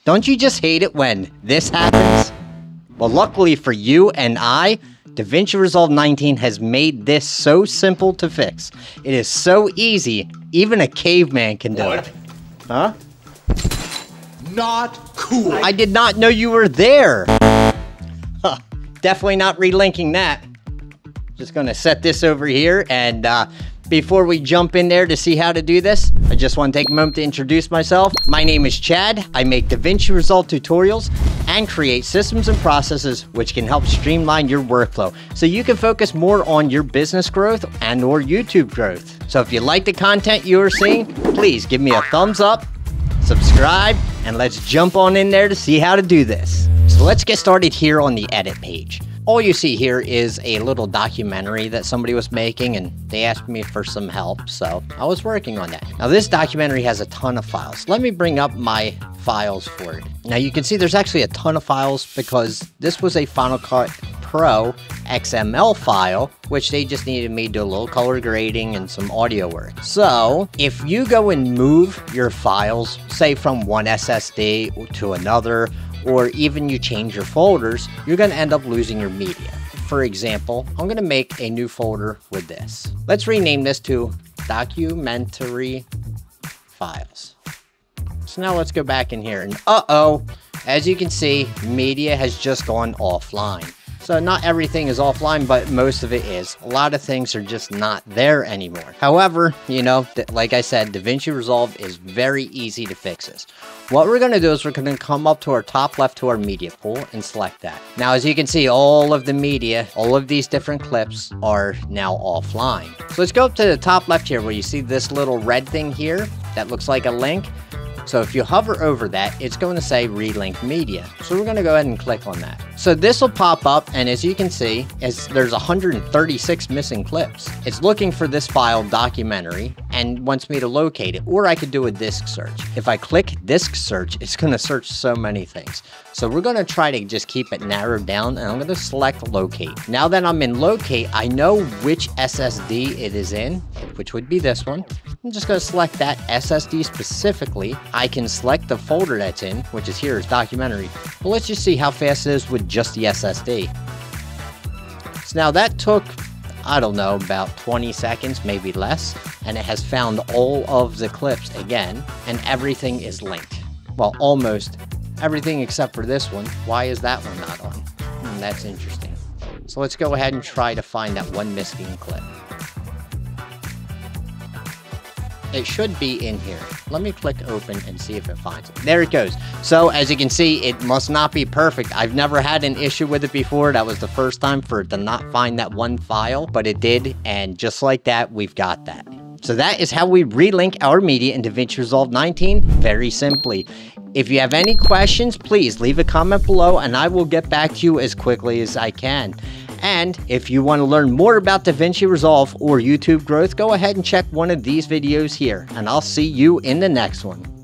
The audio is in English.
Don't you just hate it when this happens? Well, luckily for you and I, DaVinci Resolve 19 has made this so simple to fix. It is so easy, even a caveman can do it. Huh? Not cool. I did not know you were there. Huh. Definitely not relinking that. Just gonna set this over here, and before we jump in there to see how to do this, I just want to take a moment to introduce myself. My name is Chad. I make DaVinci Resolve tutorials and create systems and processes which can help streamline your workflow so you can focus more on your business growth and or YouTube growth. So if you like the content you are seeing, please give me a thumbs up, subscribe, and let's jump on in there to see how to do this. So let's get started here on the edit page. All you see here is a little documentary that somebody was making, and they asked me for some help, so I was working on that. Now this documentary has a ton of files. Let me bring up my files for it. Now you can see there's actually a ton of files because this was a Final Cut Pro XML file, which they just needed me to do a little color grading and some audio work. So if you go and move your files, say from one SSD to another, or even you change your folders, you're going to end up losing your media. For example, I'm going to make a new folder with this. Let's rename this to documentary files. So now let's go back in here, and as you can see, media has just gone offline. So not everything is offline, but most of it is. A lot of things are just not there anymore. However, you know, like I said, DaVinci Resolve is very easy to fix this. What we're going to do is we're going to come up to our top left to our media pool and select that. Now, as you can see, all of the media, all of these different clips are now offline. So let's go up to the top left here where you see this little red thing here that looks like a link. So if you hover over that, it's going to say Relink Media. So we're going to go ahead and click on that. So this will pop up, and as you can see, there's 136 missing clips. It's looking for this file, documentary, and wants me to locate it, or I could do a disk search. If I click disk search, it's going to search so many things. So we're going to try to just keep it narrowed down, and I'm going to select locate. Now that I'm in locate, I know which SSD it is in, which would be this one. I'm just going to select that SSD specifically. I can select the folder that's in, which is here, is documentary. But let's just see how fast it is with just the SSD. So now that took, I don't know, about 20 seconds, maybe less. And it has found all of the clips again, and everything is linked. Well, almost everything except for this one. Why is that one not on? That's interesting. So let's go ahead and try to find that one missing clip. It should be in here. Let me click open and see if it finds it. There it goes. So as you can see, it must not be perfect. I've never had an issue with it before. That was the first time for it to not find that one file, but it did. And just like that, we've got that. So that is how we relink our media in DaVinci Resolve 19 very simply. If you have any questions, please leave a comment below and I will get back to you as quickly as I can. And if you want to learn more about DaVinci Resolve or YouTube growth, go ahead and check one of these videos here, and I'll see you in the next one.